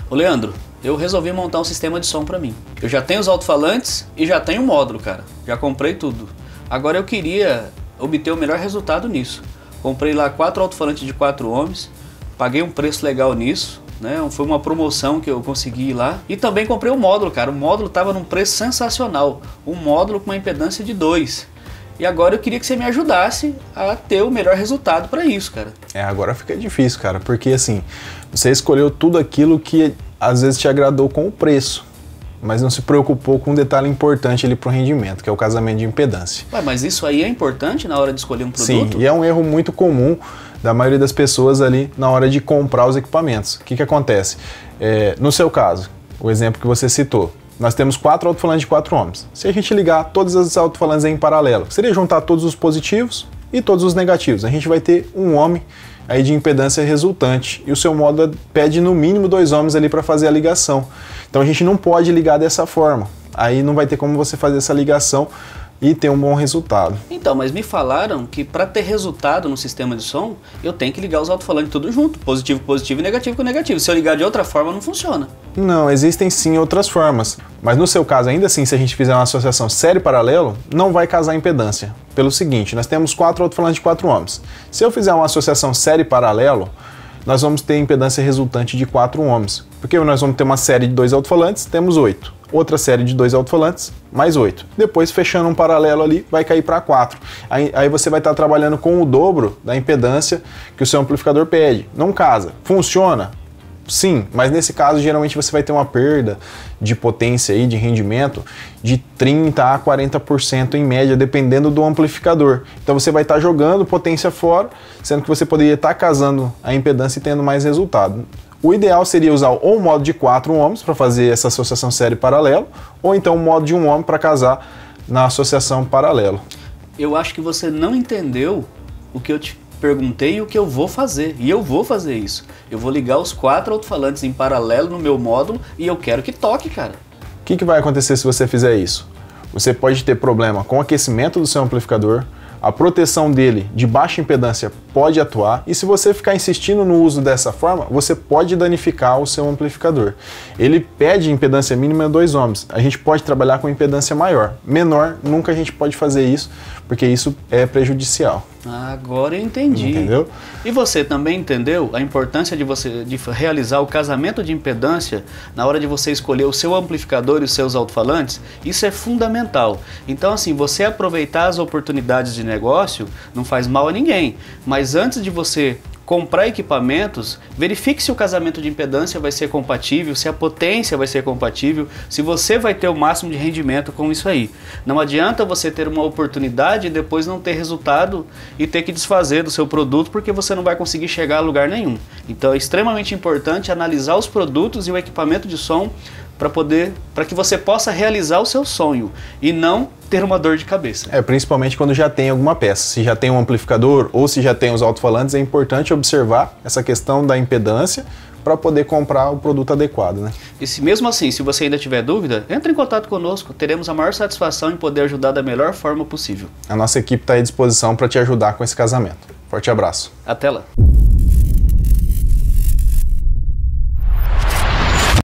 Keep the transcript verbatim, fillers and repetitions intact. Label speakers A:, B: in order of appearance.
A: Ô Leandro, eu resolvi montar um sistema de som para mim. Eu já tenho os alto-falantes e já tenho o módulo, cara. Já comprei tudo. Agora eu queria obter o melhor resultado nisso. Comprei lá quatro alto-falantes de quatro ohms, paguei um preço legal nisso, né? Foi uma promoção que eu consegui lá. E também comprei o módulo, cara. O módulo tava num preço sensacional. Um módulo com uma impedância de dois. E agora eu queria que você me ajudasse a ter o melhor resultado para isso, cara.
B: É, agora fica difícil, cara, porque assim, você escolheu tudo aquilo que às vezes te agradou com o preço, mas não se preocupou com um detalhe importante ali pro rendimento, que é o casamento de impedância.
A: Ué, mas isso aí é importante na hora de escolher um produto?
B: Sim, e é um erro muito comum da maioria das pessoas ali na hora de comprar os equipamentos. O que que acontece? É, no seu caso, o exemplo que você citou, nós temos quatro alto-falantes de quatro ohms. Se a gente ligar todas as alto-falantes em paralelo, seria juntar todos os positivos e todos os negativos. A gente vai ter um ohm aí de impedância resultante e o seu módulo pede no mínimo dois ohms ali para fazer a ligação. Então a gente não pode ligar dessa forma. Aí não vai ter como você fazer essa ligação e ter um bom resultado.
A: Então, mas me falaram que para ter resultado no sistema de som, eu tenho que ligar os alto-falantes tudo junto, positivo com positivo e negativo com negativo. Se eu ligar de outra forma, não funciona.
B: Não, existem sim outras formas, mas no seu caso, ainda assim, se a gente fizer uma associação série paralelo, não vai casar impedância. Pelo seguinte, nós temos quatro alto-falantes de quatro ohms. Se eu fizer uma associação série paralelo, nós vamos ter impedância resultante de quatro ohms, porque nós vamos ter uma série de dois alto-falantes, temos oito. Outra série de dois alto-falantes, mais oito. Depois, fechando um paralelo ali, vai cair para quatro. Aí, aí você vai estar trabalhando com o dobro da impedância que o seu amplificador pede. Não casa. Funciona? Sim, mas nesse caso, geralmente você vai ter uma perda de potência aí, de rendimento, de trinta a quarenta por cento em média, dependendo do amplificador. Então você vai estar jogando potência fora, sendo que você poderia estar casando a impedância e tendo mais resultado. O ideal seria usar ou um modo de quatro ohms para fazer essa associação série paralelo, ou então um modo de um ohm para casar na associação paralelo.
A: Eu acho que você não entendeu o que eu te perguntei e o que eu vou fazer. E eu vou fazer isso. Eu vou ligar os quatro alto-falantes em paralelo no meu módulo e eu quero que toque, cara.
B: O que que vai acontecer se você fizer isso? Você pode ter problema com o aquecimento do seu amplificador, a proteção dele de baixa impedância pode atuar, e se você ficar insistindo no uso dessa forma, você pode danificar o seu amplificador. Ele pede impedância mínima dois ohms, a gente pode trabalhar com impedância maior. Menor, nunca a gente pode fazer isso, porque isso é prejudicial.
A: Agora eu entendi.
B: Entendeu?
A: E você também entendeu a importância de você de realizar o casamento de impedância na hora de você escolher o seu amplificador e os seus alto-falantes? Isso é fundamental. Então, assim, você aproveitar as oportunidades de negócio não faz mal a ninguém, mas antes de você comprar equipamentos, verifique se o casamento de impedância vai ser compatível, se a potência vai ser compatível, se você vai ter o máximo de rendimento com isso aí. Não adianta você ter uma oportunidade e depois não ter resultado e ter que desfazer do seu produto porque você não vai conseguir chegar a lugar nenhum. Então é extremamente importante analisar os produtos e o equipamento de som para poder, para que você possa realizar o seu sonho e não ter uma dor de cabeça.
B: É, principalmente quando já tem alguma peça. Se já tem um amplificador ou se já tem os alto-falantes, é importante observar essa questão da impedância para poder comprar o produto adequado, né?
A: E se mesmo assim, se você ainda tiver dúvida, entre em contato conosco, teremos a maior satisfação em poder ajudar da melhor forma possível.
B: A nossa equipe está à disposição para te ajudar com esse casamento. Forte abraço.
A: Até lá.